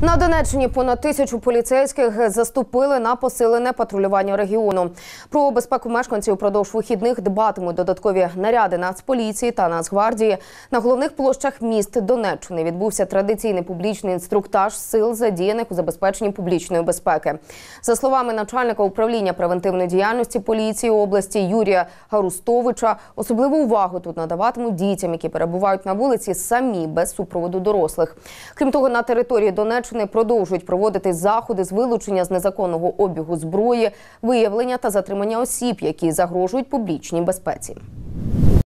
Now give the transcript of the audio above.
На Донеччині понад 1000 поліцейських заступили на посилене патрулювання регіону. Про безпеку мешканців впродовж вихідних дбатимуть додаткові наряди Нацполіції та Нацгвардії. На головних площах міст Донеччини відбувся традиційний публічний інструктаж сил, задіяних у забезпеченні публічної безпеки. За словами начальника управління превентивної діяльності поліції області Юрія Гарустовича, особливу увагу тут надаватимуть дітям, які перебувають на вулиці самі, без супроводу дорослих. Крім того, на території Донеччини продовжують проводити заходи з вилучення з незаконного обігу зброї, виявлення та затримання осіб, які загрожують публічній безпеці.